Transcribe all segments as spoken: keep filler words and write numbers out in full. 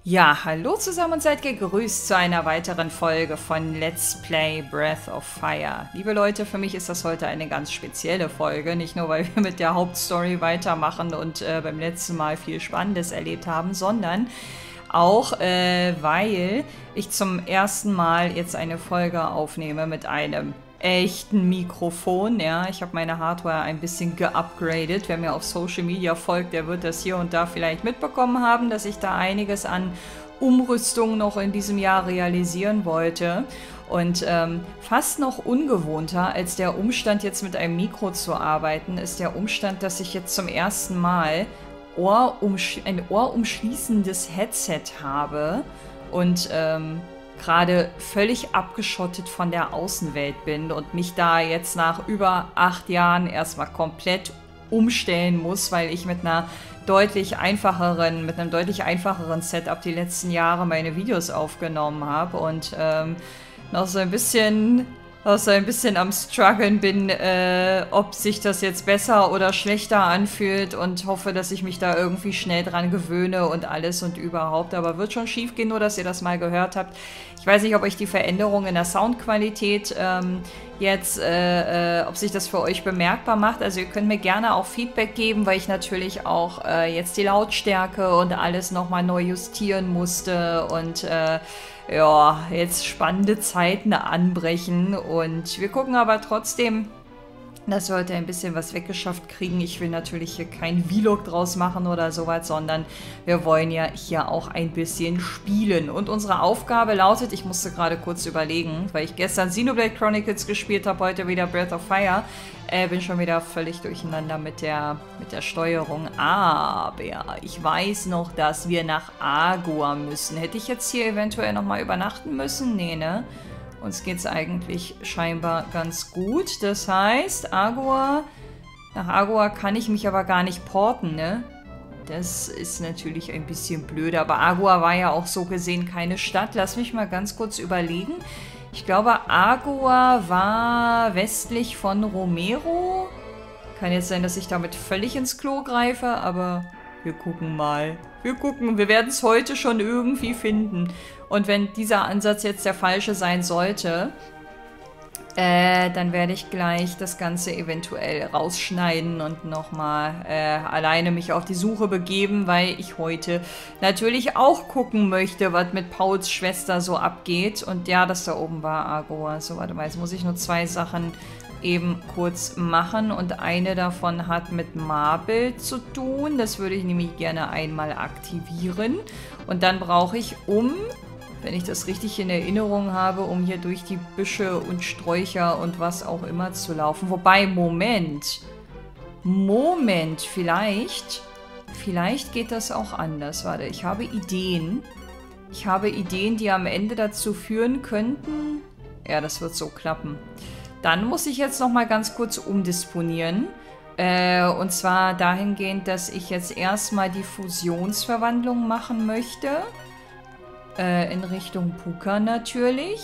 Ja, hallo zusammen und seid gegrüßt zu einer weiteren Folge von Let's Play Breath of Fire. Liebe Leute, für mich ist das heute eine ganz spezielle Folge, nicht nur weil wir mit der Hauptstory weitermachen und äh, beim letzten Mal viel Spannendes erlebt haben, sondern auch äh, weil ich zum ersten Mal jetzt eine Folge aufnehme mit einem echten Mikrofon, ja. Ich habe meine Hardware ein bisschen geupgradet. Wer mir auf Social Media folgt, der wird das hier und da vielleicht mitbekommen haben, dass ich da einiges an Umrüstung noch in diesem Jahr realisieren wollte. Und ähm, fast noch ungewohnter als der Umstand, jetzt mit einem Mikro zu arbeiten, ist der Umstand, dass ich jetzt zum ersten Mal Ohrumsch- ein ohrumschließendes Headset habe und ähm, gerade völlig abgeschottet von der Außenwelt bin und mich da jetzt nach über acht Jahren erstmal komplett umstellen muss, weil ich mit einer deutlich einfacheren, mit einem deutlich einfacheren Setup die letzten Jahre meine Videos aufgenommen habe und ähm, noch so ein bisschen auch so ein bisschen am struggeln bin, äh, ob sich das jetzt besser oder schlechter anfühlt und hoffe, dass ich mich da irgendwie schnell dran gewöhne und alles und überhaupt. Aber wird schon schief gehen, nur dass ihr das mal gehört habt. Ich weiß nicht, ob euch die Veränderung in der Soundqualität ähm, jetzt, äh, äh, ob sich das für euch bemerkbar macht. Also ihr könnt mir gerne auch Feedback geben, weil ich natürlich auch äh, jetzt die Lautstärke und alles nochmal neu justieren musste und äh, ja, jetzt spannende Zeiten anbrechen und wir gucken aber trotzdem, dass wir heute ein bisschen was weggeschafft kriegen. Ich will natürlich hier kein Vlog draus machen oder sowas, sondern wir wollen ja hier auch ein bisschen spielen. Und unsere Aufgabe lautet, ich musste gerade kurz überlegen, weil ich gestern Xenoblade Chronicles gespielt habe, heute wieder Breath of Fire. Äh, bin schon wieder völlig durcheinander mit der, mit der Steuerung. Aber ich weiß noch, dass wir nach Agua müssen. Hätte ich jetzt hier eventuell nochmal übernachten müssen? Nee, ne? Uns geht es eigentlich scheinbar ganz gut. Das heißt, Agua, nach Agua kann ich mich aber gar nicht porten, ne? Das ist natürlich ein bisschen blöd. Aber Agua war ja auch so gesehen keine Stadt. Lass mich mal ganz kurz überlegen. Ich glaube, Agua war westlich von Romero. Kann jetzt sein, dass ich damit völlig ins Klo greife, aber wir gucken mal. Wir gucken, wir werden es heute schon irgendwie finden. Und wenn dieser Ansatz jetzt der falsche sein sollte, äh, dann werde ich gleich das Ganze eventuell rausschneiden und nochmal äh, alleine mich auf die Suche begeben, weil ich heute natürlich auch gucken möchte, was mit Pauls Schwester so abgeht. Und ja, das da oben war Agua. So, warte mal, jetzt muss ich nur zwei Sachen eben kurz machen und eine davon hat mit Marble zu tun. Das würde ich nämlich gerne einmal aktivieren. Und dann brauche ich, um, wenn ich das richtig in Erinnerung habe, um hier durch die Büsche und Sträucher und was auch immer zu laufen. Wobei, Moment. Moment, vielleicht, vielleicht geht das auch anders. Warte, ich habe Ideen. Ich habe Ideen, die am Ende dazu führen könnten. Ja, das wird so klappen. Dann muss ich jetzt noch mal ganz kurz umdisponieren. Äh, und zwar dahingehend, dass ich jetzt erstmal die Fusionsverwandlung machen möchte. Äh, in Richtung Puka natürlich.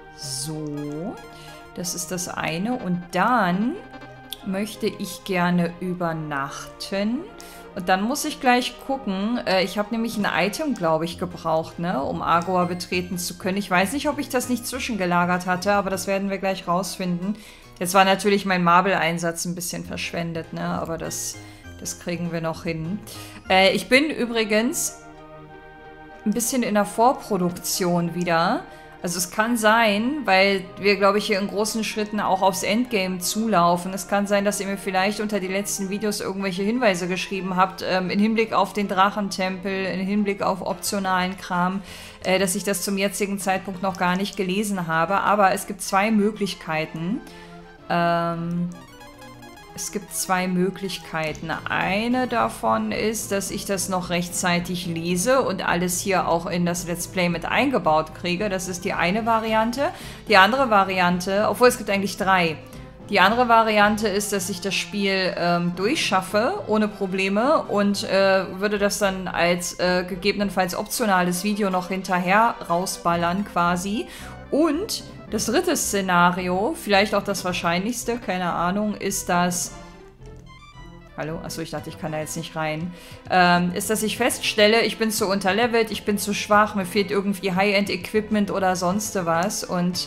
So. Das ist das eine. Und dann möchte ich gerne übernachten. Und dann muss ich gleich gucken. Äh, ich habe nämlich ein Item, glaube ich, gebraucht, ne, um Agua betreten zu können. Ich weiß nicht, ob ich das nicht zwischengelagert hatte, aber das werden wir gleich rausfinden. Jetzt war natürlich mein Marble-Einsatz ein bisschen verschwendet, ne, aber das, das kriegen wir noch hin. Äh, ich bin übrigens ein bisschen in der Vorproduktion wieder. Also es kann sein, weil wir, glaube ich, hier in großen Schritten auch aufs Endgame zulaufen. Es kann sein, dass ihr mir vielleicht unter die letzten Videos irgendwelche Hinweise geschrieben habt, ähm, im Hinblick auf den Drachentempel, im Hinblick auf optionalen Kram, äh, dass ich das zum jetzigen Zeitpunkt noch gar nicht gelesen habe. Aber es gibt zwei Möglichkeiten. Ähm... Es gibt zwei Möglichkeiten. Eine davon ist, dass ich das noch rechtzeitig lese und alles hier auch in das Let's Play mit eingebaut kriege. Das ist die eine Variante. Die andere Variante, obwohl es gibt eigentlich drei. Die andere Variante ist, dass ich das Spiel ähm, durchschaffe, ohne Probleme und äh, würde das dann als äh, gegebenenfalls optionales Video noch hinterher rausballern quasi. Und das dritte Szenario, vielleicht auch das wahrscheinlichste, keine Ahnung, ist, dass Hallo? Achso, ich dachte, ich kann da jetzt nicht rein. Ähm, ist, dass ich feststelle, ich bin zu unterlevelt, ich bin zu schwach, mir fehlt irgendwie High-End-Equipment oder sonst was. Und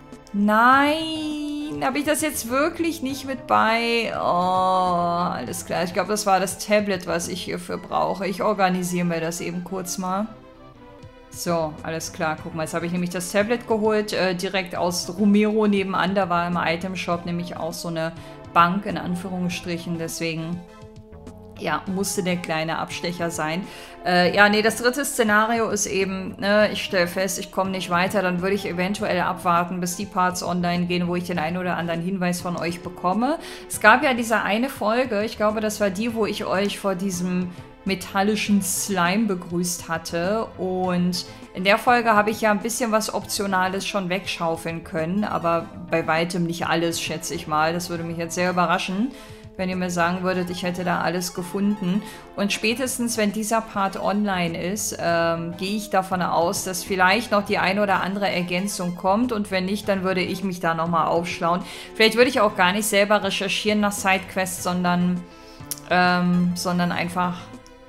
nein, habe ich das jetzt wirklich nicht mit bei? Oh, alles klar. Ich glaube, das war das Tablet, was ich hierfür brauche. Ich organisiere mir das eben kurz mal. So, alles klar. Guck mal, jetzt habe ich nämlich das Tablet geholt, äh, direkt aus Romero nebenan. Da war im Item-Shop nämlich auch so eine Bank, in Anführungsstrichen. Deswegen, ja, musste der kleine Abstecher sein. Äh, ja, nee, das dritte Szenario ist eben, ne, ich stelle fest, ich komme nicht weiter. Dann würde ich eventuell abwarten, bis die Parts online gehen, wo ich den einen oder anderen Hinweis von euch bekomme. Es gab ja diese eine Folge, ich glaube, das war die, wo ich euch vor diesem metallischen Slime begrüßt hatte. Und in der Folge habe ich ja ein bisschen was Optionales schon wegschaufeln können, aber bei weitem nicht alles, schätze ich mal. Das würde mich jetzt sehr überraschen, wenn ihr mir sagen würdet, ich hätte da alles gefunden. Und spätestens, wenn dieser Part online ist, ähm, gehe ich davon aus, dass vielleicht noch die ein oder andere Ergänzung kommt. Und wenn nicht, dann würde ich mich da nochmal aufschlauen. Vielleicht würde ich auch gar nicht selber recherchieren nach Sidequests, sondern, ähm, sondern einfach...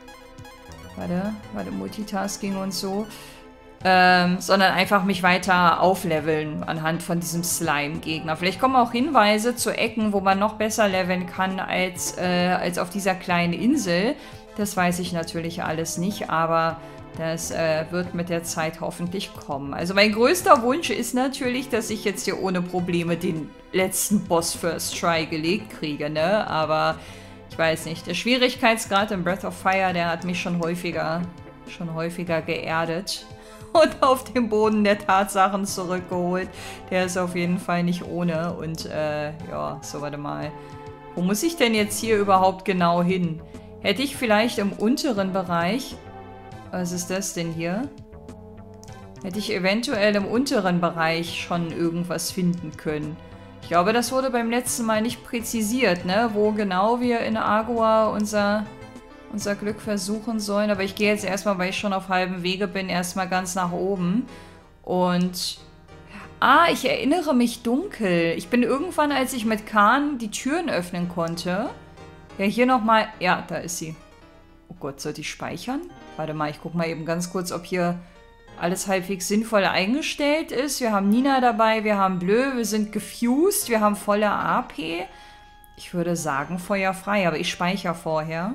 Warte, warte, Multitasking und so. Ähm, sondern einfach mich weiter aufleveln anhand von diesem Slime-Gegner. Vielleicht kommen auch Hinweise zu Ecken, wo man noch besser leveln kann als, äh, als auf dieser kleinen Insel. Das weiß ich natürlich alles nicht, aber das äh, wird mit der Zeit hoffentlich kommen. Also mein größter Wunsch ist natürlich, dass ich jetzt hier ohne Probleme den letzten Boss First Try gelegt kriege, ne? Aber ich weiß nicht. Der Schwierigkeitsgrad in Breath of Fire, der hat mich schon häufiger, schon häufiger geerdet und auf den Boden der Tatsachen zurückgeholt. Der ist auf jeden Fall nicht ohne. Und äh, ja, so warte mal. Wo muss ich denn jetzt hier überhaupt genau hin? Hätte ich vielleicht im unteren Bereich... Was ist das denn hier? Hätte ich eventuell im unteren Bereich schon irgendwas finden können. Ich glaube, das wurde beim letzten Mal nicht präzisiert, ne? Wo genau wir in Agua unser, unser Glück versuchen sollen. Aber ich gehe jetzt erstmal, weil ich schon auf halbem Wege bin, erstmal ganz nach oben. Und... Ah, ich erinnere mich dunkel. Ich bin irgendwann, als ich mit Khan die Türen öffnen konnte... Ja, hier nochmal... Ja, da ist sie. Oh Gott, sollte ich speichern? Warte mal, ich gucke mal eben ganz kurz, ob hier... alles halbwegs sinnvoll eingestellt ist. Wir haben Nina dabei, wir haben Bleu, wir sind gefused, wir haben volle A P. Ich würde sagen feuerfrei, aber ich speichere vorher.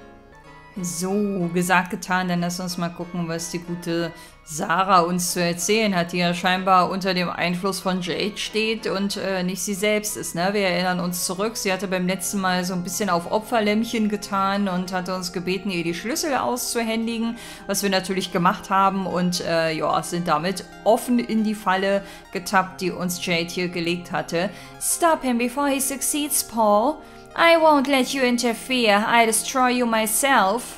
So, gesagt, getan, dann lass uns mal gucken, was die gute Sarah uns zu erzählen hat, die ja scheinbar unter dem Einfluss von Jade steht und äh, nicht sie selbst ist, ne? Wir erinnern uns zurück, sie hatte beim letzten Mal so ein bisschen auf Opferlämmchen getan und hatte uns gebeten, ihr die Schlüssel auszuhändigen, was wir natürlich gemacht haben und äh, ja, sind damit offen in die Falle getappt, die uns Jade hier gelegt hatte. Stop him before he succeeds, Paul. I won't let you interfere. I destroy you myself.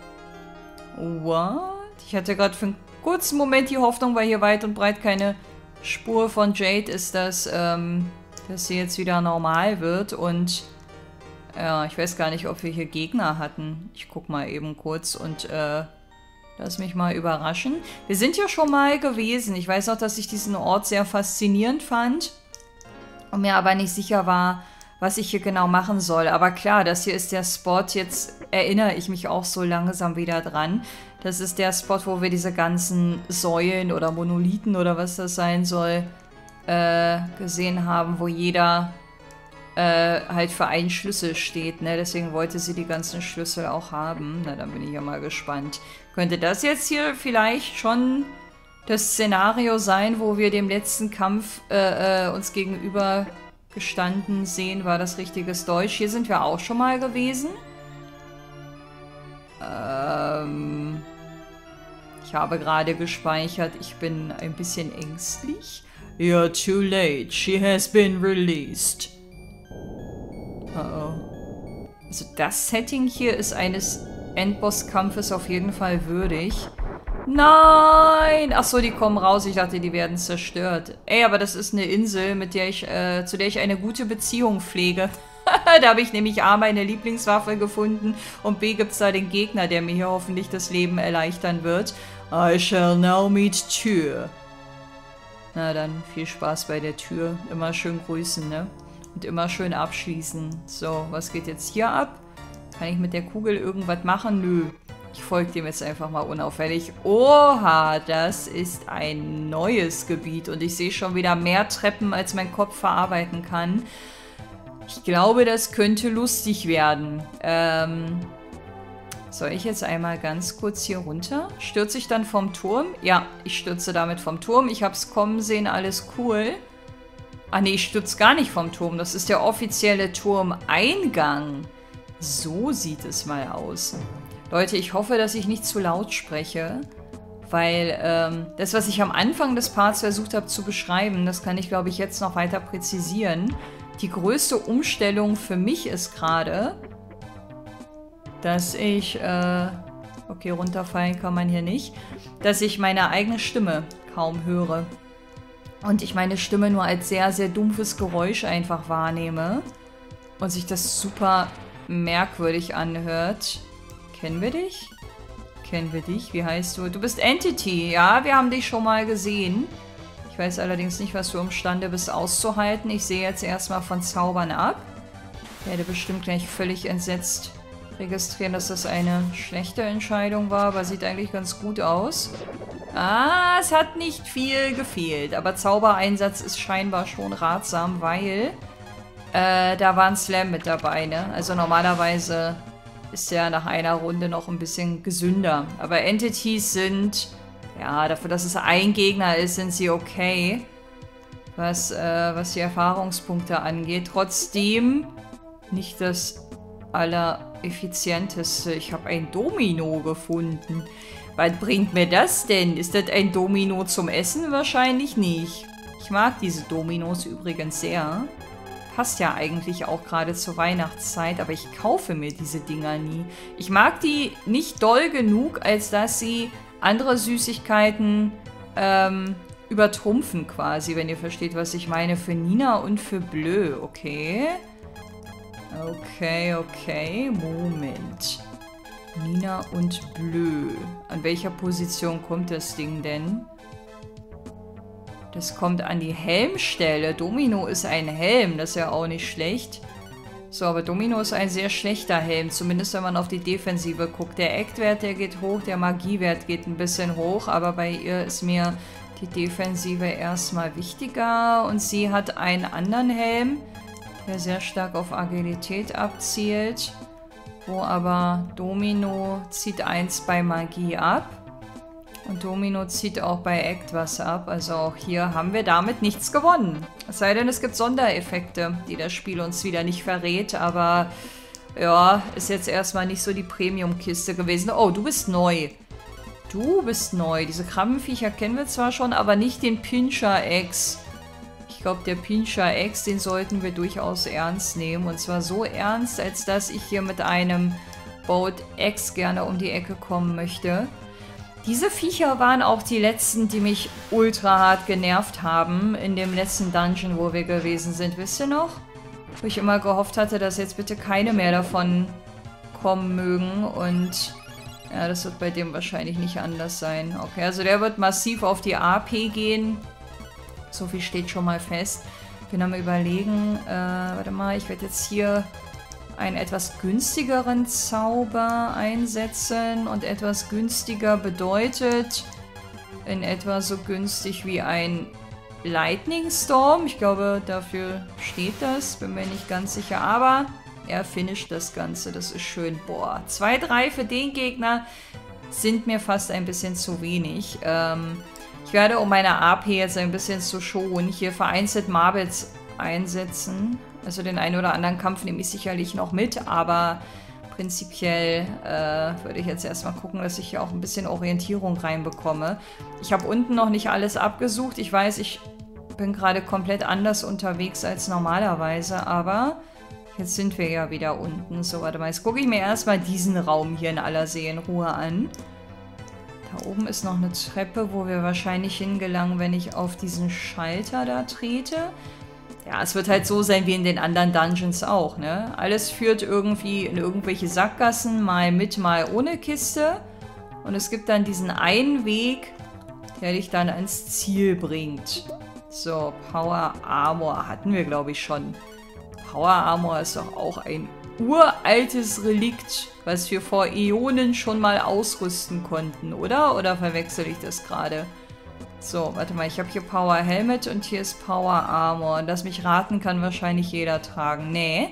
What? Ich hatte gerade für einen kurzen Moment die Hoffnung, weil hier weit und breit keine Spur von Jade ist, dass, ähm, dass sie jetzt wieder normal wird. Und ja, ich weiß gar nicht, ob wir hier Gegner hatten. Ich guck mal eben kurz und äh, lass mich mal überraschen. Wir sind ja schon mal gewesen. Ich weiß auch, dass ich diesen Ort sehr faszinierend fand und mir aber nicht sicher war, was ich hier genau machen soll. Aber klar, das hier ist der Spot, jetzt erinnere ich mich auch so langsam wieder dran. Das ist der Spot, wo wir diese ganzen Säulen oder Monolithen oder was das sein soll, äh, gesehen haben, wo jeder äh, halt für einen Schlüssel steht, ne? Deswegen wollte sie die ganzen Schlüssel auch haben. Na, dann bin ich ja mal gespannt. Könnte das jetzt hier vielleicht schon das Szenario sein, wo wir dem letzten Kampf äh, äh, uns gegenüber gestanden sehen, war das richtiges Deutsch. Hier sind wir auch schon mal gewesen. Ähm, ich habe gerade gespeichert. Ich bin ein bisschen ängstlich. You're too late. She has been released. Uh oh. Also das Setting hier ist eines Endbosskampfes auf jeden Fall würdig. Nein! Achso, die kommen raus. Ich dachte, die werden zerstört. Ey, aber das ist eine Insel, mit der ich, äh, zu der ich eine gute Beziehung pflege. Da habe ich nämlich A, meine Lieblingswaffe gefunden und B, gibt es da den Gegner, der mir hier hoffentlich das Leben erleichtern wird. I shall now meet Tür. Na dann, viel Spaß bei der Tür. Immer schön grüßen, ne? Und immer schön abschließen. So, was geht jetzt hier ab? Kann ich mit der Kugel irgendwas machen? Nö. Ich folge dem jetzt einfach mal unauffällig. Oha, das ist ein neues Gebiet. Und ich sehe schon wieder mehr Treppen, als mein Kopf verarbeiten kann. Ich glaube, das könnte lustig werden. Ähm... Soll ich jetzt einmal ganz kurz hier runter? Stürze ich dann vom Turm? Ja, ich stürze damit vom Turm. Ich habe es kommen sehen, alles cool. Ah nee, ich stürze gar nicht vom Turm. Das ist der offizielle Turmeingang. So sieht es mal aus. Leute, ich hoffe, dass ich nicht zu laut spreche. Weil ähm, das, was ich am Anfang des Parts versucht habe zu beschreiben, das kann ich, glaube ich, jetzt noch weiter präzisieren. Die größte Umstellung für mich ist gerade, dass ich, äh, okay, runterfallen kann man hier nicht, dass ich meine eigene Stimme kaum höre. Und ich meine Stimme nur als sehr, sehr dumpfes Geräusch einfach wahrnehme. Und sich das super merkwürdig anhört. Kennen wir dich? Kennen wir dich? Wie heißt du? Du bist Entity, ja? Wir haben dich schon mal gesehen. Ich weiß allerdings nicht, was du imstande bist auszuhalten. Ich sehe jetzt erstmal von Zaubern ab. Ich werde bestimmt gleich völlig entsetzt registrieren, dass das eine schlechte Entscheidung war, aber sieht eigentlich ganz gut aus. Ah, es hat nicht viel gefehlt, aber Zaubereinsatz ist scheinbar schon ratsam, weil äh, da war ein Slam mit dabei, ne? Also normalerweise ist der nach einer Runde noch ein bisschen gesünder. Aber Entities sind, ja, dafür, dass es ein Gegner ist, sind sie okay, was, äh, was die Erfahrungspunkte angeht. Trotzdem nicht das allereffizienteste. Ich habe ein Domino gefunden. Was bringt mir das denn? Ist das ein Domino zum Essen? Wahrscheinlich nicht. Ich mag diese Dominos übrigens sehr. Passt ja eigentlich auch gerade zur Weihnachtszeit, aber ich kaufe mir diese Dinger nie. Ich mag die nicht doll genug, als dass sie andere Süßigkeiten ähm, übertrumpfen quasi, wenn ihr versteht, was ich meine. Für Nina und für Bleu, okay. Okay, okay, Moment. Nina und Bleu. An welcher Position kommt das Ding denn? Das kommt an die Helmstelle. Domino ist ein Helm, das ist ja auch nicht schlecht. So, aber Domino ist ein sehr schlechter Helm, zumindest wenn man auf die Defensive guckt. Der Act-Wert, der geht hoch, der Magiewert geht ein bisschen hoch, aber bei ihr ist mir die Defensive erstmal wichtiger. Und sie hat einen anderen Helm, der sehr stark auf Agilität abzielt, wo aber Domino zieht eins bei Magie ab und Domino zieht auch bei Act was ab. Also auch hier haben wir damit nichts gewonnen. Es sei denn, es gibt Sondereffekte, die das Spiel uns wieder nicht verrät, aber ja, ist jetzt erstmal nicht so die Premium-Kiste gewesen. Oh, du bist neu. Du bist neu. Diese Krabbenviecher kennen wir zwar schon, aber nicht den Pinscher-Ex. Ich glaube, der Pinscher-Ex, den sollten wir durchaus ernst nehmen. Und zwar so ernst, als dass ich hier mit einem Boat-Ex gerne um die Ecke kommen möchte. Diese Viecher waren auch die letzten, die mich ultra hart genervt haben in dem letzten Dungeon, wo wir gewesen sind. Wisst ihr noch? Wo ich immer gehofft hatte, dass jetzt bitte keine mehr davon kommen mögen. Und ja, das wird bei dem wahrscheinlich nicht anders sein. Okay, also der wird massiv auf die A P gehen. So viel steht schon mal fest. Ich bin am Überlegen, äh, warte mal, ich werde jetzt hier einen etwas günstigeren Zauber einsetzen. Und etwas günstiger bedeutet in etwa so günstig wie ein Lightning Storm. Ich glaube, dafür steht das. Bin mir nicht ganz sicher, aber er finisht das Ganze. Das ist schön. Boah, zwei drei für den Gegner sind mir fast ein bisschen zu wenig. Ähm... Ich werde, um meine A P jetzt ein bisschen zu schonen, hier vereinzelt Marbles einsetzen. Also den einen oder anderen Kampf nehme ich sicherlich noch mit, aber prinzipiell äh, würde ich jetzt erstmal gucken, dass ich hier auch ein bisschen Orientierung reinbekomme. Ich habe unten noch nicht alles abgesucht. Ich weiß, ich bin gerade komplett anders unterwegs als normalerweise, aber jetzt sind wir ja wieder unten. So, warte mal, jetzt gucke ich mir erstmal diesen Raum hier in aller Seelenruhe an. Da oben ist noch eine Treppe, wo wir wahrscheinlich hingelangen, wenn ich auf diesen Schalter da trete. Ja, es wird halt so sein wie in den anderen Dungeons auch, ne? Alles führt irgendwie in irgendwelche Sackgassen, mal mit, mal ohne Kiste. Und es gibt dann diesen einen Weg, der dich dann ans Ziel bringt. So, Power Armor hatten wir, glaube ich, schon. Power Armor ist doch auch ein uraltes Relikt, was wir vor Äonen schon mal ausrüsten konnten, oder? Oder verwechsel ich das gerade? So, warte mal, ich habe hier Power Helmet und hier ist Power Armor. Lass mich raten, kann wahrscheinlich jeder tragen. Nee.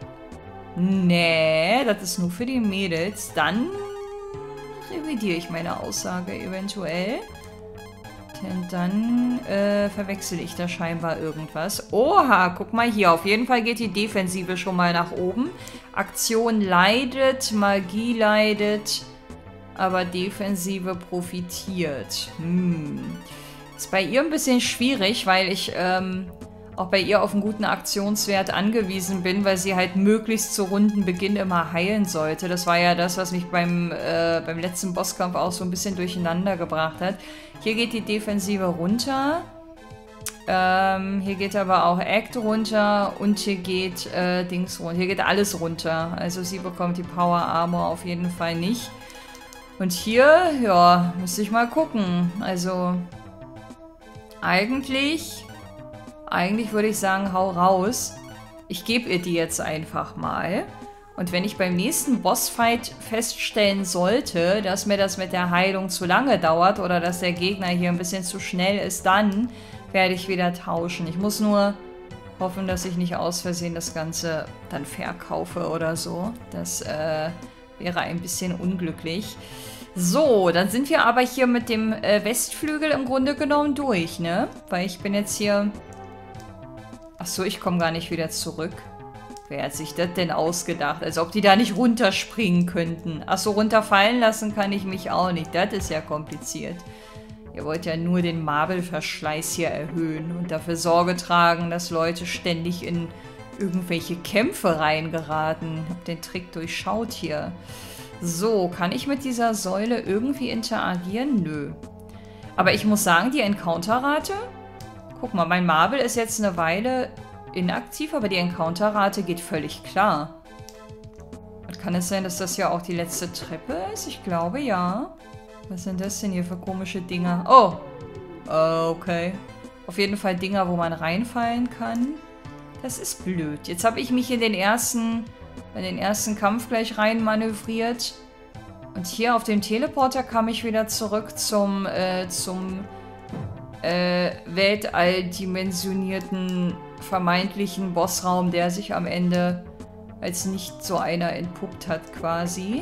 Nee, das ist nur für die Mädels. Dann revidiere ich meine Aussage eventuell. Denn dann äh, verwechsel ich da scheinbar irgendwas. Oha, guck mal hier. Auf jeden Fall geht die Defensive schon mal nach oben. Aktion leidet, Magie leidet, aber Defensive profitiert. Hm. Ist bei ihr ein bisschen schwierig, weil ich ähm, auch bei ihr auf einen guten Aktionswert angewiesen bin, weil sie halt möglichst zu Rundenbeginn immer heilen sollte. Das war ja das, was mich beim, äh, beim letzten Bosskampf auch so ein bisschen durcheinander gebracht hat. Hier geht die Defensive runter. Ähm, hier geht aber auch Act runter und hier geht äh, Dings runter. Hier geht alles runter. Also sie bekommt die Power Armor auf jeden Fall nicht. Und hier, ja, müsste ich mal gucken. Also eigentlich... Eigentlich würde ich sagen, hau raus. Ich gebe ihr die jetzt einfach mal. Und wenn ich beim nächsten Bossfight feststellen sollte, dass mir das mit der Heilung zu lange dauert oder dass der Gegner hier ein bisschen zu schnell ist, dann werde ich wieder tauschen. Ich muss nur hoffen, dass ich nicht aus Versehen das Ganze dann verkaufe oder so. Das äh, wäre ein bisschen unglücklich. So, dann sind wir aber hier mit dem äh, Westflügel im Grunde genommen durch, ne? Weil ich bin jetzt hier... Achso, ich komme gar nicht wieder zurück. Wer hat sich das denn ausgedacht? Als ob die da nicht runterspringen könnten. Achso, runterfallen lassen kann ich mich auch nicht. Das ist ja kompliziert. Ihr wollt ja nur den Marble-Verschleiß hier erhöhen und dafür Sorge tragen, dass Leute ständig in irgendwelche Kämpfe reingeraten. Ich hab den Trick durchschaut hier. So, kann ich mit dieser Säule irgendwie interagieren? Nö. Aber ich muss sagen, die Encounter-Rate... Guck mal, mein Marble ist jetzt eine Weile inaktiv, aber die Encounter-Rate geht völlig klar. Und kann es sein, dass das ja auch die letzte Treppe ist? Ich glaube, ja. Was sind das denn hier für komische Dinger? Oh! Uh, okay. Auf jeden Fall Dinger, wo man reinfallen kann. Das ist blöd. Jetzt habe ich mich in den ersten, in den ersten Kampf gleich rein manövriert. Und hier auf dem Teleporter kam ich wieder zurück zum, äh, zum... Äh, weltalldimensionierten vermeintlichen Bossraum, der sich am Ende als nicht so einer entpuppt hat quasi.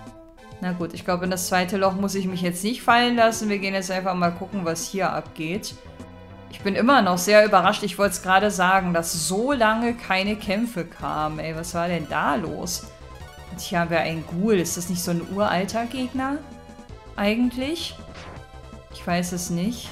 Na gut, ich glaube, in das zweite Loch muss ich mich jetzt nicht fallen lassen. Wir gehen jetzt einfach mal gucken, was hier abgeht. Ich bin immer noch sehr überrascht. Ich wollte es gerade sagen, dass so lange keine Kämpfe kamen. Ey, was war denn da los? Und hier haben wir einen Ghoul. Ist das nicht so ein uralter Gegner? Eigentlich? Ich weiß es nicht.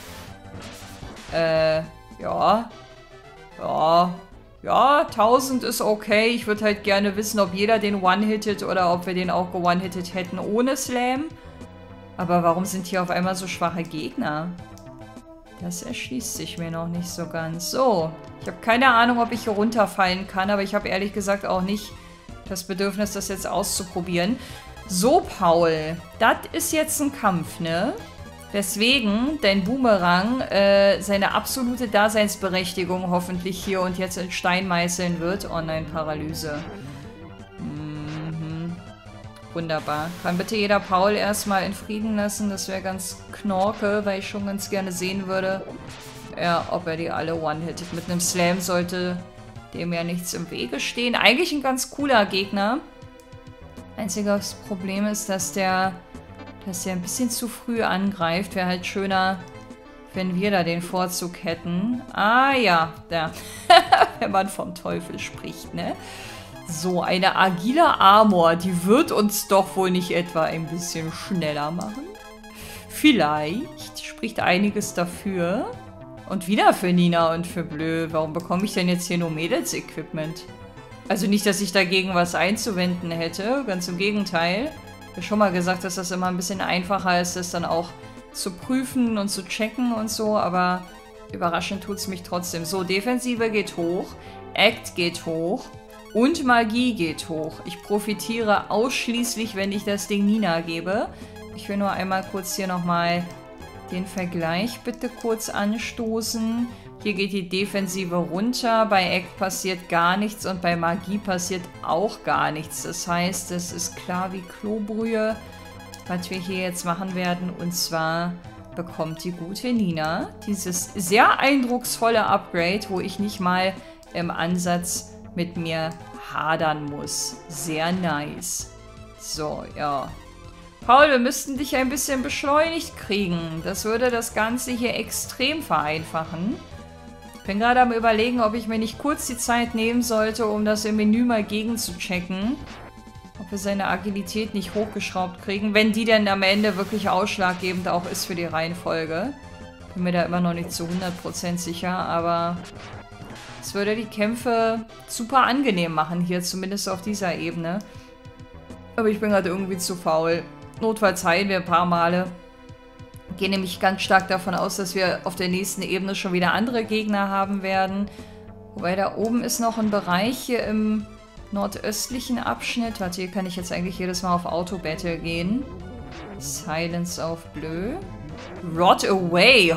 Äh, ja. Ja. Ja, tausend ist okay. Ich würde halt gerne wissen, ob jeder den One-Hittet oder ob wir den auch ge-One-Hittet hätten ohne Slam. Aber warum sind hier auf einmal so schwache Gegner? Das erschließt sich mir noch nicht so ganz. So, ich habe keine Ahnung, ob ich hier runterfallen kann, aber ich habe ehrlich gesagt auch nicht das Bedürfnis, das jetzt auszuprobieren. So, Paul, das ist jetzt ein Kampf, ne? Deswegen dein Boomerang äh, seine absolute Daseinsberechtigung hoffentlich hier und jetzt in Stein meißeln wird. Oh nein, Paralyse. Mhm. Wunderbar. Kann bitte jeder Paul erstmal in Frieden lassen? Das wäre ganz knorke, weil ich schon ganz gerne sehen würde, ja, ob er die alle one-hittet. Mit einem Slam sollte dem ja nichts im Wege stehen. Eigentlich ein ganz cooler Gegner. Einziges Problem ist, dass der... dass er ein bisschen zu früh angreift. Wäre halt schöner, wenn wir da den Vorzug hätten. Ah ja, da. Wenn man vom Teufel spricht, ne? So, eine agile Armor, die wird uns doch wohl nicht etwa ein bisschen schneller machen. Vielleicht spricht einiges dafür. Und wieder für Nina und für Bleu. Warum bekomme ich denn jetzt hier nur Mädels-Equipment? Also nicht, dass ich dagegen was einzuwenden hätte. Ganz im Gegenteil. Ich habe schon mal gesagt, dass das immer ein bisschen einfacher ist, das dann auch zu prüfen und zu checken und so, aber überraschend tut es mich trotzdem. So, Defensive geht hoch, Act geht hoch und Magie geht hoch. Ich profitiere ausschließlich, wenn ich das Ding Nina gebe. Ich will nur einmal kurz hier nochmal den Vergleich bitte kurz anstoßen. Hier geht die Defensive runter, bei Egg passiert gar nichts und bei Magie passiert auch gar nichts. Das heißt, es ist klar wie Klobrühe, was wir hier jetzt machen werden. Und zwar bekommt die gute Nina dieses sehr eindrucksvolle Upgrade, wo ich nicht mal im Ansatz mit mir hadern muss. Sehr nice. So, ja. Paul, wir müssten dich ein bisschen beschleunigt kriegen. Das würde das Ganze hier extrem vereinfachen. Ich bin gerade am Überlegen, ob ich mir nicht kurz die Zeit nehmen sollte, um das im Menü mal gegen zu checken. Ob wir seine Agilität nicht hochgeschraubt kriegen, wenn die denn am Ende wirklich ausschlaggebend auch ist für die Reihenfolge. Bin mir da immer noch nicht zu hundert Prozent sicher, aber es würde die Kämpfe super angenehm machen, hier zumindest auf dieser Ebene. Aber ich bin gerade irgendwie zu faul. Notfalls heilen wir ein paar Male. Gehe nämlich ganz stark davon aus, dass wir auf der nächsten Ebene schon wieder andere Gegner haben werden. Wobei da oben ist noch ein Bereich hier im nordöstlichen Abschnitt. Warte, hier kann ich jetzt eigentlich jedes Mal auf Auto-Battle gehen. Silence auf Bleu. Rot away.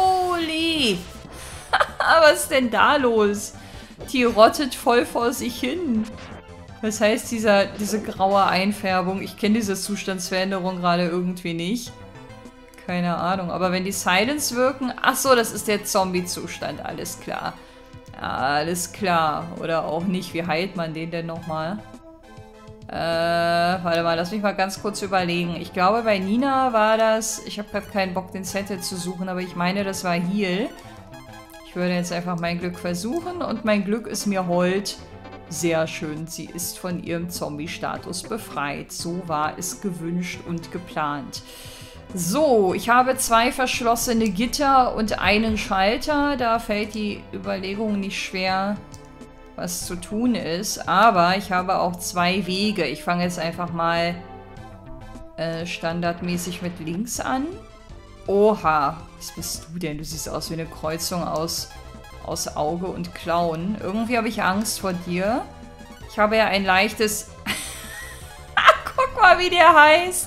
Holy! Was ist denn da los? Die rottet voll vor sich hin. Was heißt dieser, diese graue Einfärbung? Ich kenne diese Zustandsveränderung gerade irgendwie nicht. Keine Ahnung. Aber wenn die Silence wirken... Achso, das ist der Zombie-Zustand. Alles klar. Alles klar. Oder auch nicht. Wie heilt man den denn nochmal? Äh, warte mal. Lass mich mal ganz kurz überlegen. Ich glaube, bei Nina war das... Ich habe gerade keinen Bock, den Zettel zu suchen, aber ich meine, das war Heal. Ich würde jetzt einfach mein Glück versuchen und mein Glück ist mir hold. Sehr schön, sie ist von ihrem Zombie-Status befreit. So war es gewünscht und geplant. So, ich habe zwei verschlossene Gitter und einen Schalter. Da fällt die Überlegung nicht schwer, was zu tun ist. Aber ich habe auch zwei Wege. Ich fange jetzt einfach mal äh, standardmäßig mit links an. Oha, was bist du denn? Du siehst aus wie eine Kreuzung aus... aus Auge und Klauen. Irgendwie habe ich Angst vor dir. Ich habe ja ein leichtes... Guck mal, wie der heißt.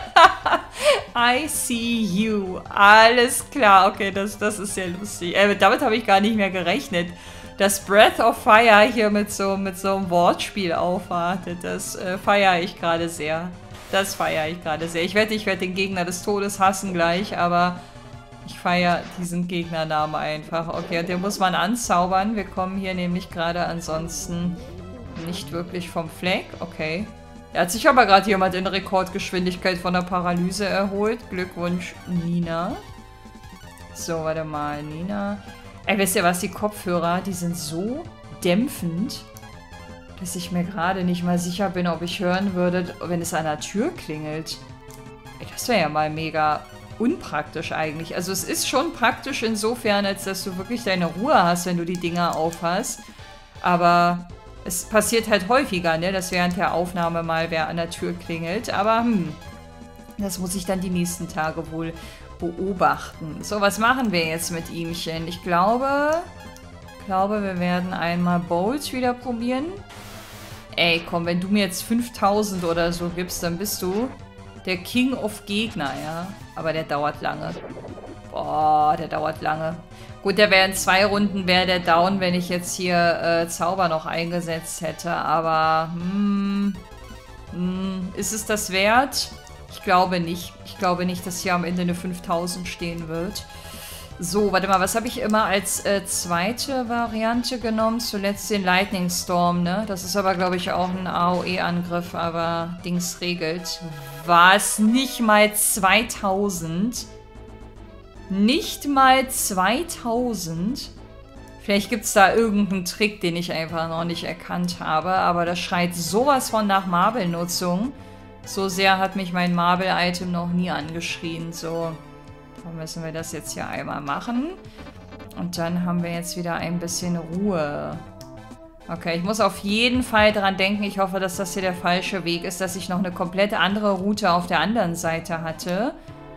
I see you. Alles klar. Okay, das, das ist ja lustig. Äh, damit habe ich gar nicht mehr gerechnet. Dass Breath of Fire hier mit so, mit so einem Wortspiel aufwartet. Das äh, feiere ich gerade sehr. Das feiere ich gerade sehr. Ich wette, ich werde den Gegner des Todes hassen gleich, aber... Ich feiere diesen Gegnernamen einfach. Okay, und den muss man anzaubern. Wir kommen hier nämlich gerade ansonsten nicht wirklich vom Fleck. Okay. Da hat sich aber gerade jemand in Rekordgeschwindigkeit von der Paralyse erholt. Glückwunsch, Nina. So, warte mal, Nina. Ey, wisst ihr was? Die Kopfhörer, die sind so dämpfend, dass ich mir gerade nicht mal sicher bin, ob ich hören würde, wenn es an der Tür klingelt. Ey, das wäre ja mal mega... unpraktisch eigentlich. Also es ist schon praktisch insofern, als dass du wirklich deine Ruhe hast, wenn du die Dinger aufhast. Aber es passiert halt häufiger, ne, dass während der Aufnahme mal wer an der Tür klingelt. Aber hm, das muss ich dann die nächsten Tage wohl beobachten. So, was machen wir jetzt mit ihmchen? Ich glaube, glaube, wir werden einmal Bolt wieder probieren. Ey, komm, wenn du mir jetzt fünftausend oder so gibst, dann bist du... der King of Gegner, ja. Aber der dauert lange. Boah, der dauert lange. Gut, der wäre in zwei Runden, wäre der down, wenn ich jetzt hier äh, Zauber noch eingesetzt hätte. Aber, hm, hm, ist es das wert? Ich glaube nicht. Ich glaube nicht, dass hier am Ende eine fünftausend stehen wird. So, warte mal, was habe ich immer als äh, zweite Variante genommen? Zuletzt den Lightning Storm, ne? Das ist aber, glaube ich, auch ein A O E-Angriff, aber Dings regelt. Was? Nicht mal zweitausend? Nicht mal zweitausend? Vielleicht gibt es da irgendeinen Trick, den ich einfach noch nicht erkannt habe, aber das schreit sowas von nach Marble-Nutzung. So sehr hat mich mein Marble-Item noch nie angeschrien, so... Dann müssen wir das jetzt hier einmal machen. Und dann haben wir jetzt wieder ein bisschen Ruhe. Okay, ich muss auf jeden Fall dran denken. Ich hoffe, dass das hier der falsche Weg ist, dass ich noch eine komplett andere Route auf der anderen Seite hatte.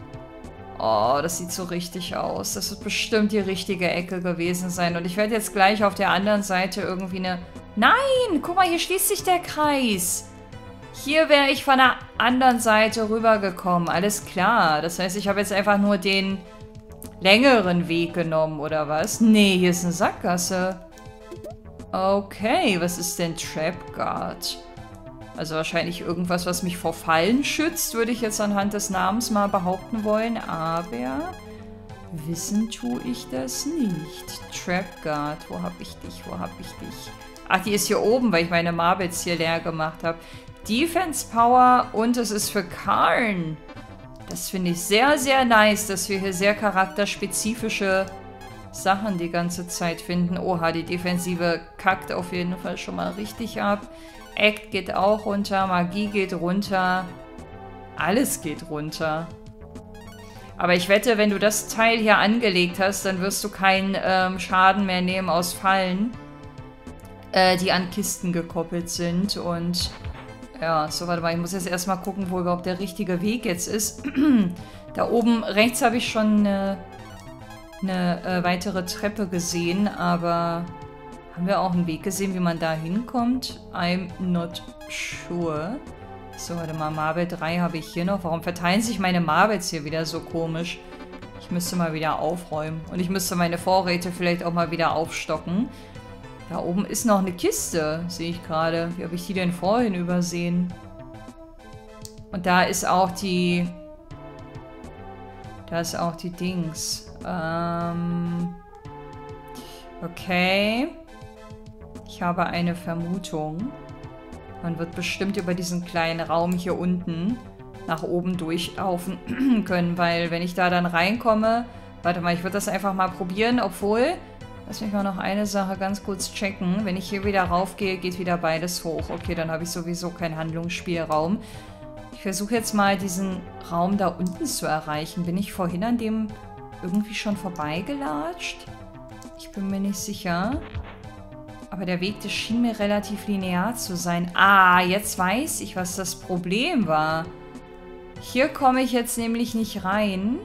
Oh, das sieht so richtig aus. Das wird bestimmt die richtige Ecke gewesen sein. Und ich werde jetzt gleich auf der anderen Seite irgendwie eine... Nein! Guck mal, hier schließt sich der Kreis. Hier wäre ich von der anderen Seite rübergekommen. Alles klar. Das heißt, ich habe jetzt einfach nur den längeren Weg genommen, oder was? Nee, hier ist eine Sackgasse. Okay, was ist denn Trap Guard? Also wahrscheinlich irgendwas, was mich vor Fallen schützt, würde ich jetzt anhand des Namens mal behaupten wollen. Aber wissen tue ich das nicht. Trap Guard, wo habe ich dich? Wo habe ich dich? Ach, die ist hier oben, weil ich meine Marbles hier leer gemacht habe. Defense Power und es ist für Karn. Das finde ich sehr, sehr nice, dass wir hier sehr charakterspezifische Sachen die ganze Zeit finden. Oha, die Defensive kackt auf jeden Fall schon mal richtig ab. Act geht auch runter, Magie geht runter. Alles geht runter. Aber ich wette, wenn du das Teil hier angelegt hast, dann wirst du keinen ähm, Schaden mehr nehmen aus Fallen, äh, die an Kisten gekoppelt sind. Und ja, so, warte mal, ich muss jetzt erstmal gucken, wo überhaupt der richtige Weg jetzt ist. Da oben rechts habe ich schon eine, eine äh, weitere Treppe gesehen, aber haben wir auch einen Weg gesehen, wie man da hinkommt? I'm not sure. So, warte mal, Marble drei habe ich hier noch. Warum verteilen sich meine Marbles hier wieder so komisch? Ich müsste mal wieder aufräumen. Und ich müsste meine Vorräte vielleicht auch mal wieder aufstocken. Da oben ist noch eine Kiste, sehe ich gerade. Wie habe ich die denn vorhin übersehen? Und da ist auch die... Da ist auch die Dings. Ähm... Okay. Ich habe eine Vermutung. Man wird bestimmt über diesen kleinen Raum hier unten nach oben durchlaufen können, weil wenn ich da dann reinkomme... Warte mal, ich würde das einfach mal probieren, obwohl... Lass mich mal noch eine Sache ganz kurz checken. Wenn ich hier wieder raufgehe, geht wieder beides hoch. Okay, dann habe ich sowieso keinen Handlungsspielraum. Ich versuche jetzt mal diesen Raum da unten zu erreichen. Bin ich vorhin an dem irgendwie schon vorbeigelatscht? Ich bin mir nicht sicher. Aber der Weg, der schien mir relativ linear zu sein. Ah, jetzt weiß ich, was das Problem war. Hier komme ich jetzt nämlich nicht rein.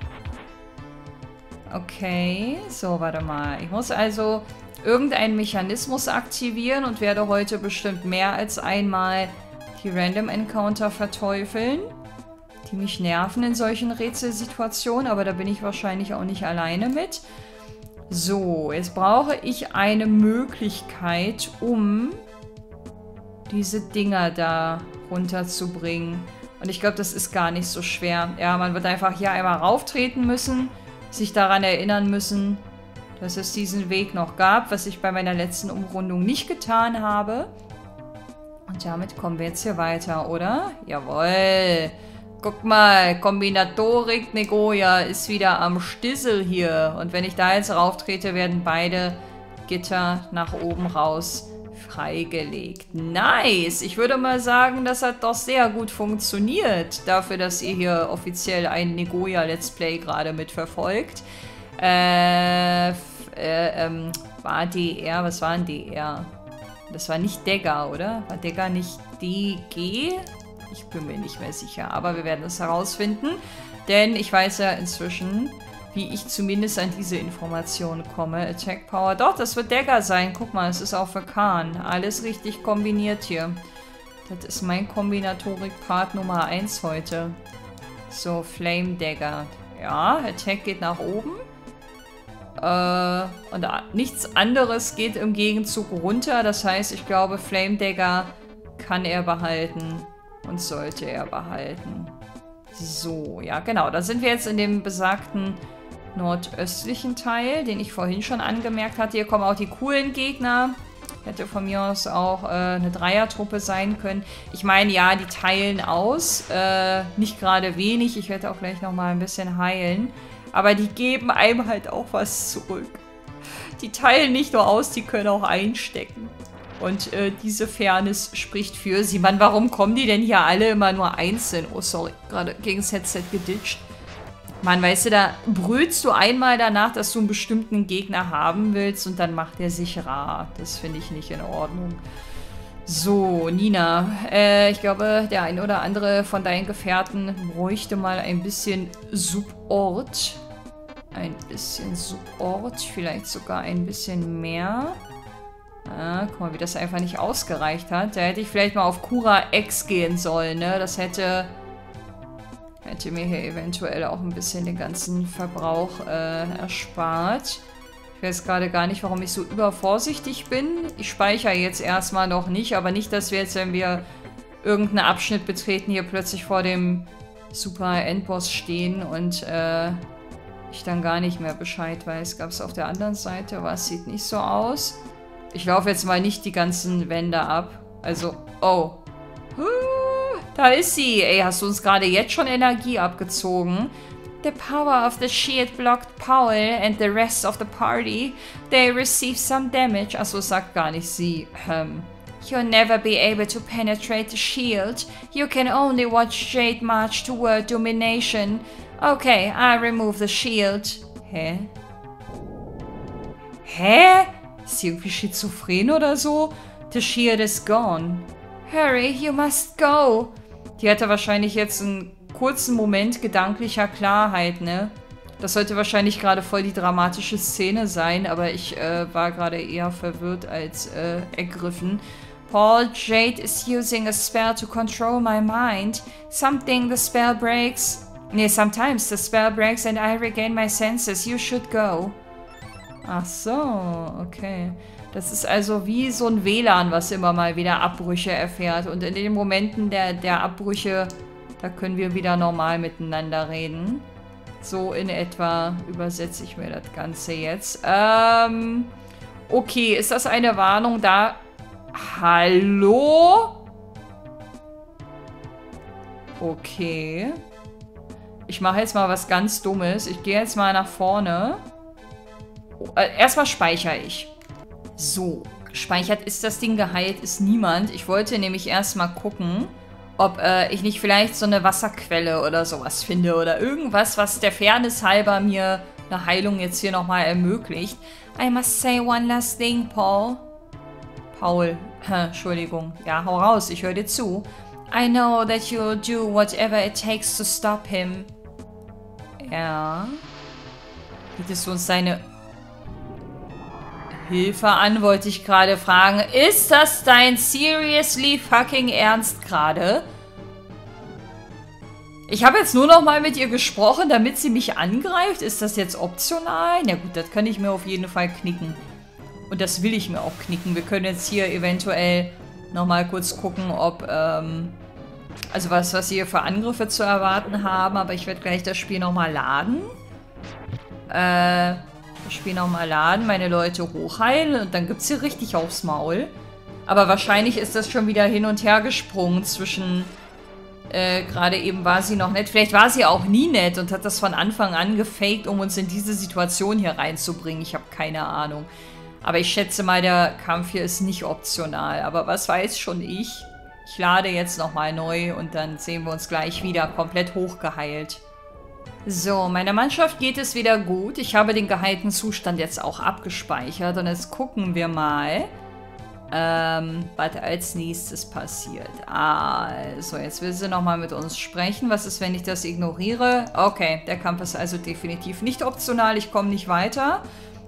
Okay, so, warte mal. Ich muss also irgendeinen Mechanismus aktivieren und werde heute bestimmt mehr als einmal die Random Encounter verteufeln, die mich nerven in solchen Rätselsituationen, aber da bin ich wahrscheinlich auch nicht alleine mit. So, jetzt brauche ich eine Möglichkeit, um diese Dinger da runterzubringen. Und ich glaube, das ist gar nicht so schwer. Ja, man wird einfach hier einmal rauftreten müssen, sich daran erinnern müssen, dass es diesen Weg noch gab, was ich bei meiner letzten Umrundung nicht getan habe. Und damit kommen wir jetzt hier weiter, oder? Jawohl. Guck mal, Kombinatorik Negoya ist wieder am Stissel hier. Und wenn ich da jetzt rauftrete, werden beide Gitter nach oben raus freigelegt. Nice! Ich würde mal sagen, das hat doch sehr gut funktioniert. Dafür, dass ihr hier offiziell ein Negoya Let's Play gerade mitverfolgt. Äh, äh, ähm, war D R? Was war ein D R? Das war nicht Dagger, oder? War Dagger nicht D G? Ich bin mir nicht mehr sicher, aber wir werden es herausfinden. Denn ich weiß ja inzwischen, wie ich zumindest an diese Informationen komme. Attack Power. Doch, das wird Dagger sein. Guck mal, es ist auch für Khan. Alles richtig kombiniert hier. Das ist mein Kombinatorik-Part Nummer eins heute. So, Flame Dagger. Ja, Attack geht nach oben. Äh, und nichts anderes geht im Gegenzug runter. Das heißt, ich glaube, Flame Dagger kann er behalten. Und sollte er behalten. So, ja, genau. Da sind wir jetzt in dem besagten nordöstlichen Teil, den ich vorhin schon angemerkt hatte. Hier kommen auch die coolen Gegner. Hätte von mir aus auch äh, eine Dreiertruppe sein können. Ich meine, ja, die teilen aus. Äh, nicht gerade wenig. Ich werde auch gleich nochmal ein bisschen heilen. Aber die geben einem halt auch was zurück. Die teilen nicht nur aus, die können auch einstecken. Und äh, diese Fairness spricht für sie. Mann, warum kommen die denn hier alle immer nur einzeln? Oh, sorry, gerade gegen das Headset geditscht. Mann, weißt du, da brüllst du einmal danach, dass du einen bestimmten Gegner haben willst und dann macht er sich rar. Das finde ich nicht in Ordnung. So, Nina, äh, ich glaube, der ein oder andere von deinen Gefährten bräuchte mal ein bisschen Support. Ein bisschen Support, vielleicht sogar ein bisschen mehr. Ah, guck mal, wie das einfach nicht ausgereicht hat. Da hätte ich vielleicht mal auf Cura X gehen sollen, ne? Das hätte Hätte mir hier eventuell auch ein bisschen den ganzen Verbrauch äh, erspart. Ich weiß gerade gar nicht, warum ich so übervorsichtig bin. Ich speichere jetzt erstmal noch nicht, aber nicht, dass wir jetzt, wenn wir irgendeinen Abschnitt betreten, hier plötzlich vor dem Super Endboss stehen und äh, ich dann gar nicht mehr Bescheid weiß. Gab es auf der anderen Seite was? Sieht nicht so aus. Ich laufe jetzt mal nicht die ganzen Wände ab. Also, oh. Da ist sie. Ey, hast du uns gerade jetzt schon Energie abgezogen? The power of the shield blocked Paul and the rest of the party. They received some damage. Achso, sagt gar nicht sie. Ähm. You'll never be able to penetrate the shield. You can only watch Jade march toward domination. Okay, I remove the shield. Hä? Hä? Ist sie irgendwie schizophren oder so? The shield is gone. Hurry, you must go. Die hatte wahrscheinlich jetzt einen kurzen Moment gedanklicher Klarheit, ne? Das sollte wahrscheinlich gerade voll die dramatische Szene sein, aber ich äh, war gerade eher verwirrt als äh, ergriffen. Paul, Jade is using a spell to control my mind. Something the spell breaks. Nee, sometimes the spell breaks and I regain my senses. You should go. Ach so, okay. Das ist also wie so ein W L A N, was immer mal wieder Abbrüche erfährt. Und in den Momenten der, der Abbrüche, da können wir wieder normal miteinander reden. So in etwa übersetze ich mir das Ganze jetzt. Ähm, okay, ist das eine Warnung da? Hallo? Okay. Ich mache jetzt mal was ganz Dummes. Ich gehe jetzt mal nach vorne. Äh, erstmal speichere ich. So, gespeichert ist das Ding, geheilt ist niemand. Ich wollte nämlich erstmal gucken, ob äh, ich nicht vielleicht so eine Wasserquelle oder sowas finde oder irgendwas, was der Fairness halber mir eine Heilung jetzt hier nochmal ermöglicht. I must say one last thing, Paul. Paul, Entschuldigung. Ja, hau raus, ich höre dir zu. I know that you'll do whatever it takes to stop him. Ja. Bietest du uns deine Hilfe an, wollte ich gerade fragen. Ist das dein seriously fucking Ernst gerade? Ich habe jetzt nur noch mal mit ihr gesprochen, damit sie mich angreift. Ist das jetzt optional? Na gut, das kann ich mir auf jeden Fall knicken. Und das will ich mir auch knicken. Wir können jetzt hier eventuell noch mal kurz gucken, ob, ähm, also was, was hier für Angriffe zu erwarten haben. Aber ich werde gleich das Spiel noch mal laden. Äh... Das Spiel nochmal laden, meine Leute hochheilen und dann gibt es hier richtig aufs Maul. Aber wahrscheinlich ist das schon wieder hin und her gesprungen zwischen, äh, gerade eben war sie noch nett. Vielleicht war sie auch nie nett und hat das von Anfang an gefaked, um uns in diese Situation hier reinzubringen. Ich habe keine Ahnung. Aber ich schätze mal, der Kampf hier ist nicht optional. Aber was weiß schon ich? Ich lade jetzt nochmal neu und dann sehen wir uns gleich wieder komplett hochgeheilt. So, meiner Mannschaft geht es wieder gut. Ich habe den geheilten Zustand jetzt auch abgespeichert. Und jetzt gucken wir mal, ähm, was als nächstes passiert. Also, jetzt will sie nochmal mit uns sprechen. Was ist, wenn ich das ignoriere? Okay, der Kampf ist also definitiv nicht optional. Ich komme nicht weiter.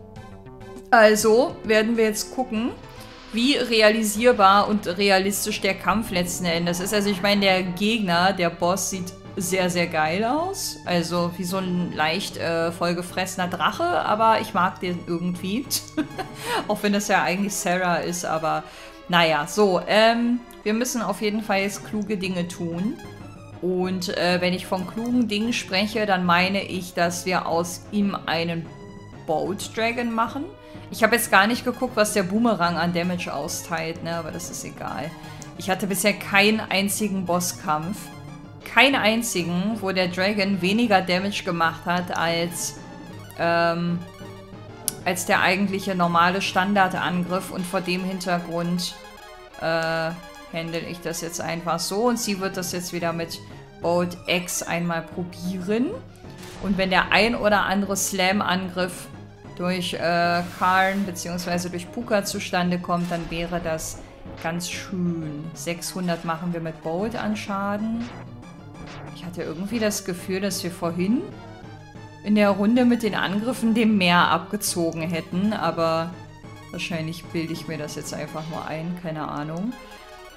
Also werden wir jetzt gucken, wie realisierbar und realistisch der Kampf letzten Endes ist. Also ich meine, der Gegner, der Boss, sieht sehr, sehr geil aus. Also wie so ein leicht äh, vollgefressener Drache, aber ich mag den irgendwie. Auch wenn das ja eigentlich Sarah ist, aber naja, so. Ähm, wir müssen auf jeden Fall jetzt kluge Dinge tun. Und äh, wenn ich von klugen Dingen spreche, dann meine ich, dass wir aus ihm einen Bolt Dragon machen. Ich habe jetzt gar nicht geguckt, was der Boomerang an Damage austeilt, ne? Aber das ist egal. Ich hatte bisher keinen einzigen Bosskampf. Keinen einzigen, wo der Dragon weniger Damage gemacht hat als, ähm, als der eigentliche normale Standardangriff. Und vor dem Hintergrund äh, handle ich das jetzt einfach so. Und sie wird das jetzt wieder mit Bolt X einmal probieren. Und wenn der ein oder andere Slam-Angriff durch äh, Karn bzw. durch Puka zustande kommt, dann wäre das ganz schön. sechshundert machen wir mit Bolt an Schaden. Ich hatte irgendwie das Gefühl, dass wir vorhin in der Runde mit den Angriffen dem mehr abgezogen hätten, aber wahrscheinlich bilde ich mir das jetzt einfach nur ein, keine Ahnung.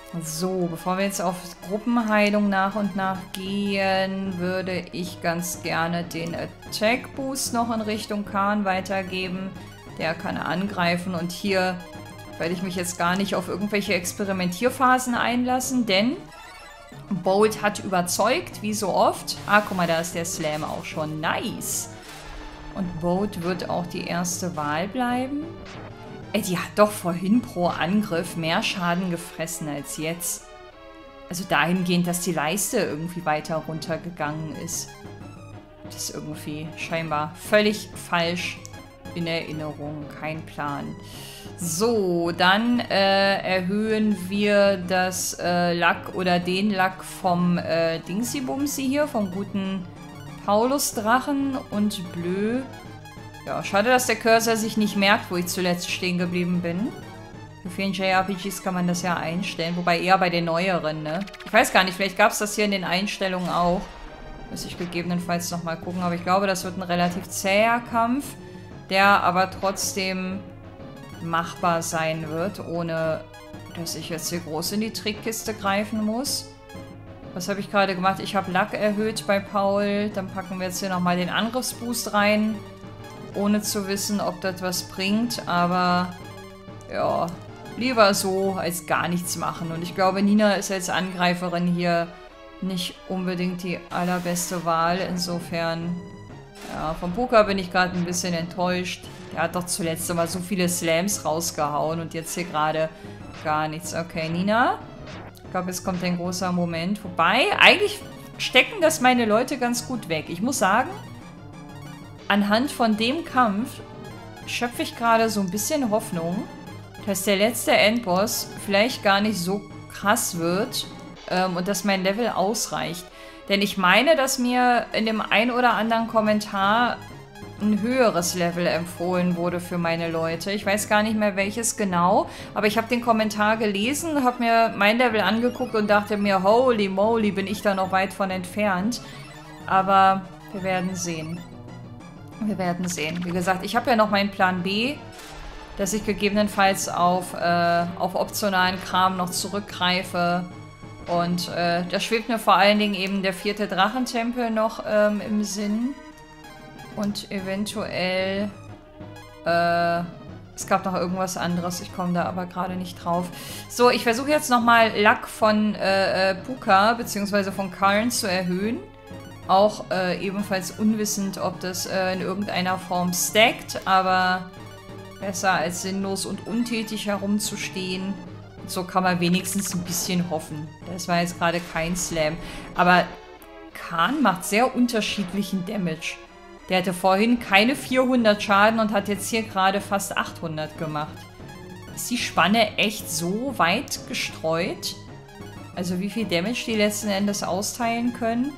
So, bevor wir jetzt auf Gruppenheilung nach und nach gehen, würde ich ganz gerne den Attack Boost noch in Richtung Khan weitergeben. Der kann angreifen und hier werde ich mich jetzt gar nicht auf irgendwelche Experimentierphasen einlassen, denn Bolt hat überzeugt, wie so oft. Ah, guck mal, da ist der Slam auch schon. Nice. Und Bolt wird auch die erste Wahl bleiben. Ey, die hat doch vorhin pro Angriff mehr Schaden gefressen als jetzt. Also dahingehend, dass die Leiste irgendwie weiter runtergegangen ist. Das ist irgendwie scheinbar völlig falsch in Erinnerung. Kein Plan. So, dann äh, erhöhen wir das äh, Lack oder den Lack vom äh, Dingsy-Bumsy hier, vom guten Paulus-Drachen und Bleu. Ja, schade, dass der Cursor sich nicht merkt, wo ich zuletzt stehen geblieben bin. Für vielen J R P Gs kann man das ja einstellen, wobei eher bei den neueren, ne? Ich weiß gar nicht, vielleicht gab es das hier in den Einstellungen auch. Muss ich gegebenenfalls nochmal gucken, aber ich glaube, das wird ein relativ zäher Kampf, der aber trotzdem machbar sein wird, ohne dass ich jetzt hier groß in die Trickkiste greifen muss. Was habe ich gerade gemacht? Ich habe Lack erhöht bei Paul. Dann packen wir jetzt hier nochmal den Angriffsboost rein. Ohne zu wissen, ob das was bringt. Aber ja, lieber so als gar nichts machen. Und ich glaube, Nina ist als Angreiferin hier nicht unbedingt die allerbeste Wahl. Insofern, ja, vom Puka bin ich gerade ein bisschen enttäuscht. Der hat doch zuletzt immer so viele Slams rausgehauen und jetzt hier gerade gar nichts. Okay, Nina. Ich glaube, jetzt kommt ein großer Moment. Wobei, eigentlich stecken das meine Leute ganz gut weg. Ich muss sagen, anhand von dem Kampf schöpfe ich gerade so ein bisschen Hoffnung, dass der letzte Endboss vielleicht gar nicht so krass wird ähm, und dass mein Level ausreicht. Denn ich meine, dass mir in dem ein oder anderen Kommentar ein höheres Level empfohlen wurde für meine Leute. Ich weiß gar nicht mehr, welches genau, aber ich habe den Kommentar gelesen, habe mir mein Level angeguckt und dachte mir, holy moly, bin ich da noch weit von entfernt. Aber wir werden sehen. Wir werden sehen. Wie gesagt, ich habe ja noch meinen Plan B, dass ich gegebenenfalls auf, äh, auf optionalen Kram noch zurückgreife. Und äh, da schwebt mir vor allen Dingen eben der vierte Drachentempel noch ähm, im Sinn. Und eventuell, äh, es gab noch irgendwas anderes, ich komme da aber gerade nicht drauf. So, ich versuche jetzt nochmal Lack von äh, Puka bzw. von Karn zu erhöhen. Auch äh, ebenfalls unwissend, ob das äh, in irgendeiner Form stackt, aber besser als sinnlos und untätig herumzustehen. So kann man wenigstens ein bisschen hoffen. Das war jetzt gerade kein Slam. Aber Karn macht sehr unterschiedlichen Damage. Der hatte vorhin keine vierhundert Schaden und hat jetzt hier gerade fast achthundert gemacht. Ist die Spanne echt so weit gestreut? Also wie viel Damage die letzten Endes austeilen können?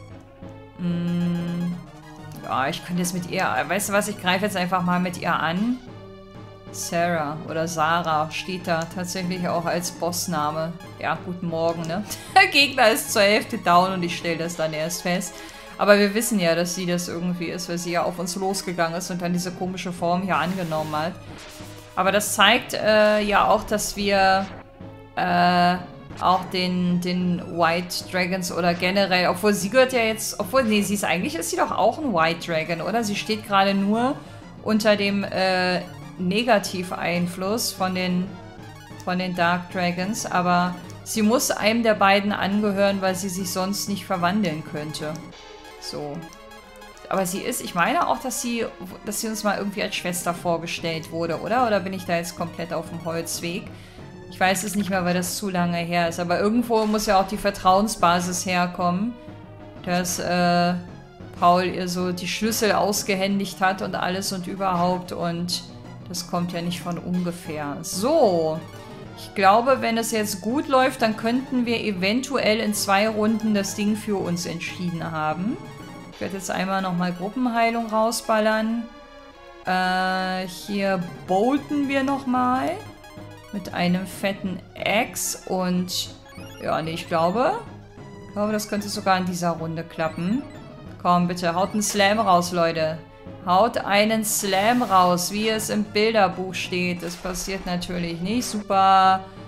Hm, ja, ich könnte jetzt mit ihr... Weißt du was, ich greife jetzt einfach mal mit ihr an. Sarah oder Sarah steht da tatsächlich auch als Bossname. Ja, guten Morgen, ne? Der Gegner ist zur Hälfte down und ich stelle das dann erst fest. Aber wir wissen ja, dass sie das irgendwie ist, weil sie ja auf uns losgegangen ist und dann diese komische Form hier angenommen hat. Aber das zeigt äh, ja auch, dass wir äh, auch den, den White Dragons oder generell, obwohl sie gehört ja jetzt, obwohl, nee, sie ist eigentlich, ist sie doch auch ein White Dragon, oder? Sie steht gerade nur unter dem äh, Negativeinfluss von den, von den Dark Dragons, aber sie muss einem der beiden angehören, weil sie sich sonst nicht verwandeln könnte. So. Aber sie ist, ich meine auch, dass sie, dass sie uns mal irgendwie als Schwester vorgestellt wurde, oder? Oder bin ich da jetzt komplett auf dem Holzweg? Ich weiß es nicht mehr, weil das zu lange her ist. Aber irgendwo muss ja auch die Vertrauensbasis herkommen, dass äh, Paul ihr so die Schlüssel ausgehändigt hat und alles und überhaupt. Und das kommt ja nicht von ungefähr. So. Ich glaube, wenn es jetzt gut läuft, dann könnten wir eventuell in zwei Runden das Ding für uns entschieden haben. Ich werde jetzt einmal nochmal Gruppenheilung rausballern. Äh, hier bolten wir nochmal mit einem fetten Axe und ja, nee, ich glaube, ich glaube, das könnte sogar in dieser Runde klappen. Komm, bitte, haut einen Slam raus, Leute. Haut einen Slam raus, wie es im Bilderbuch steht. Das passiert natürlich nicht. Super.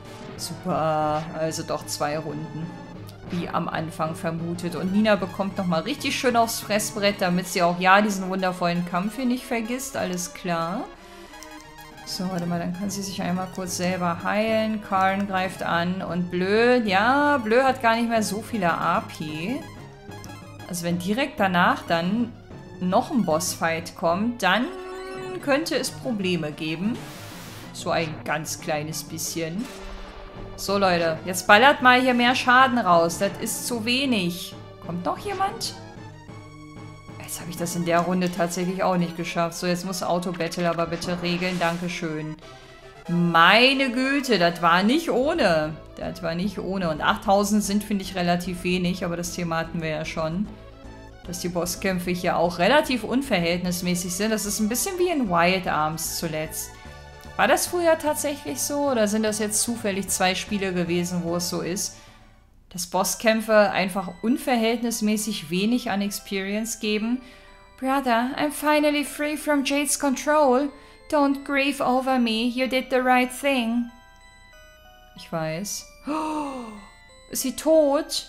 Super, also doch zwei Runden. Wie am Anfang vermutet. Und Nina bekommt nochmal richtig schön aufs Fressbrett, damit sie auch ja diesen wundervollen Kampf hier nicht vergisst. Alles klar. So, warte mal, dann kann sie sich einmal kurz selber heilen. Karn greift an und Bleu, ja, Bleu hat gar nicht mehr so viele A P. Also wenn direkt danach dann noch ein Bossfight kommt, dann könnte es Probleme geben. So ein ganz kleines bisschen. So, Leute, jetzt ballert mal hier mehr Schaden raus. Das ist zu wenig. Kommt noch jemand? Jetzt habe ich das in der Runde tatsächlich auch nicht geschafft. So, jetzt muss Auto-Battle aber bitte regeln. Dankeschön. Meine Güte, das war nicht ohne. Das war nicht ohne. Und achttausend sind, finde ich, relativ wenig. Aber das Thema hatten wir ja schon. Dass die Bosskämpfe hier auch relativ unverhältnismäßig sind. Das ist ein bisschen wie in Wild Arms zuletzt. War das früher tatsächlich so? Oder sind das jetzt zufällig zwei Spiele gewesen, wo es so ist? Dass Bosskämpfe einfach unverhältnismäßig wenig an Experience geben. Brother, I'm finally free from Jade's control. Don't grieve over me. You did the right thing. Ich weiß. Oh, ist sie tot?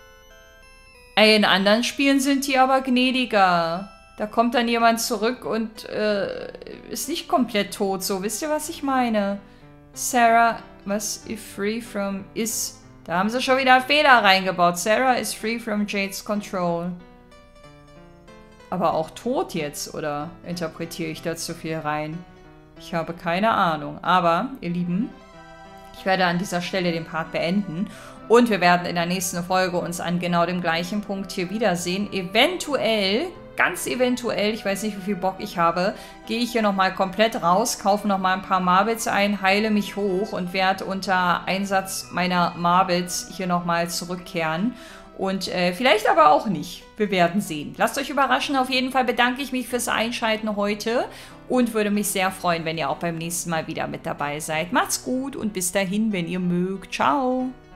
Ey, in anderen Spielen sind die aber gnädiger. Da kommt dann jemand zurück und äh, ist nicht komplett tot. So, wisst ihr, was ich meine? Sarah, was? If free from is... Da haben sie schon wieder Fehler reingebaut. Sarah is free from Jade's control. Aber auch tot jetzt, oder interpretiere ich da zu viel rein? Ich habe keine Ahnung. Aber, ihr Lieben, ich werde an dieser Stelle den Part beenden. Und wir werden in der nächsten Folge uns an genau dem gleichen Punkt hier wiedersehen. Eventuell, ganz eventuell, ich weiß nicht, wie viel Bock ich habe, gehe ich hier nochmal komplett raus, kaufe nochmal ein paar Marbles ein, heile mich hoch und werde unter Einsatz meiner Marbles hier nochmal zurückkehren. Und äh, vielleicht aber auch nicht. Wir werden sehen. Lasst euch überraschen. Auf jeden Fall bedanke ich mich fürs Einschalten heute und würde mich sehr freuen, wenn ihr auch beim nächsten Mal wieder mit dabei seid. Macht's gut und bis dahin, wenn ihr mögt. Ciao!